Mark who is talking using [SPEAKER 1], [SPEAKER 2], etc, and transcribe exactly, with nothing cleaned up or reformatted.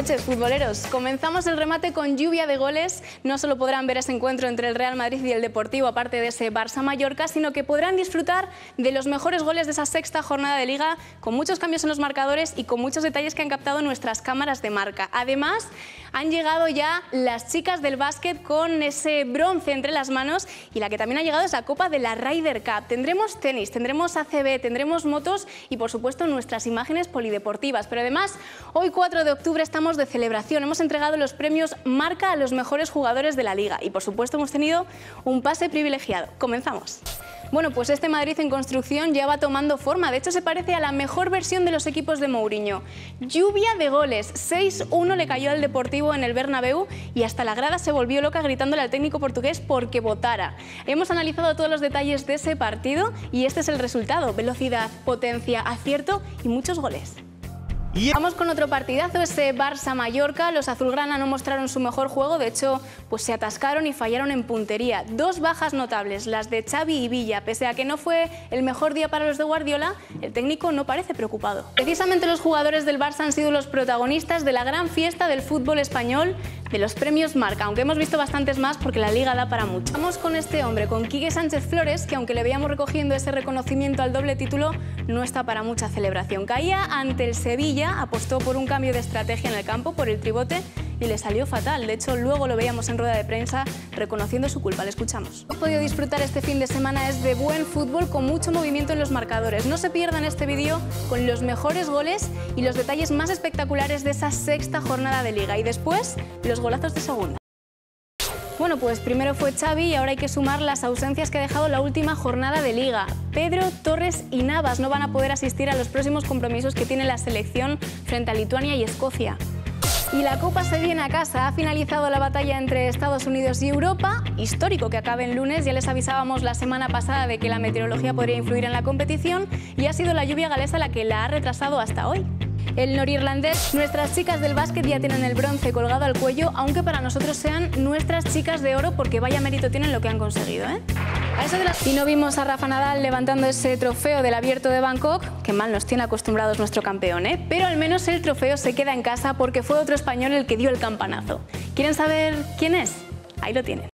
[SPEAKER 1] noches, futboleros. Comenzamos el remate con lluvia de goles. No solo podrán ver ese encuentro entre el Real Madrid y el Deportivo, aparte de ese Barça-Mallorca, sino que podrán disfrutar de los mejores goles de esa sexta jornada de Liga, con muchos cambios en los marcadores y con muchos detalles que han captado nuestras cámaras de marca. Además, han llegado ya las chicas del básquet con ese bronce entre las manos, y la que también ha llegado es la Copa de la Ryder Cup. Tendremos tenis, tendremos A C B, tendremos motos y, por supuesto, nuestras imágenes polideportivas. Pero además, hoy cuatro de octubre estamos de celebración. Hemos entregado los premios Marca a los mejores jugadores de la Liga y, por supuesto, hemos tenido un pase privilegiado. Comenzamos. Bueno, pues este Madrid en construcción ya va tomando forma. De hecho, se parece a la mejor versión de los equipos de Mourinho. Lluvia de goles. seis uno le cayó al Deportivo en el Bernabéu y hasta la grada se volvió loca gritándole al técnico portugués porque votara. Hemos analizado todos los detalles de ese partido y este es el resultado. Velocidad, potencia, acierto y muchos goles. Y vamos con otro partidazo, ese Barça-Mallorca. Los azulgrana no mostraron su mejor juego, de hecho, pues se atascaron y fallaron en puntería. Dos bajas notables, las de Xavi y Villa. Pese a que no fue el mejor día para los de Guardiola, el técnico no parece preocupado. Precisamente los jugadores del Barça han sido los protagonistas de la gran fiesta del fútbol español, de los premios Marca, aunque hemos visto bastantes más porque la Liga da para mucho. Vamos con este hombre, con Quique Sánchez Flores, que aunque le veíamos recogiendo ese reconocimiento al doble título, no está para mucha celebración. Caía ante el Sevilla, apostó por un cambio de estrategia en el campo, por el tribote, y le salió fatal. De hecho, luego lo veíamos en rueda de prensa reconociendo su culpa. Le escuchamos. Lo que he podido disfrutar este fin de semana es de buen fútbol con mucho movimiento en los marcadores. No se pierdan este vídeo con los mejores goles y los detalles más espectaculares de esa sexta jornada de Liga. Y después, los golazos de segunda. Bueno, pues primero fue Xavi y ahora hay que sumar las ausencias que ha dejado la última jornada de Liga. Pedro, Torres y Navas no van a poder asistir a los próximos compromisos que tiene la selección frente a Lituania y Escocia. Y la Copa se viene a casa. Ha finalizado la batalla entre Estados Unidos y Europa. Histórico que acabe el lunes. Ya les avisábamos la semana pasada de que la meteorología podría influir en la competición y ha sido la lluvia galesa la que la ha retrasado hasta hoy. El norirlandés, nuestras chicas del básquet ya tienen el bronce colgado al cuello, aunque para nosotros sean nuestras chicas de oro porque vaya mérito tienen lo que han conseguido, ¿eh? A eso de las... Y no vimos a Rafa Nadal levantando ese trofeo del Abierto de Bangkok, que mal nos tiene acostumbrados nuestro campeón, ¿eh? Pero al menos el trofeo se queda en casa porque fue otro español el que dio el campanazo. ¿Quieren saber quién es? Ahí lo tienen.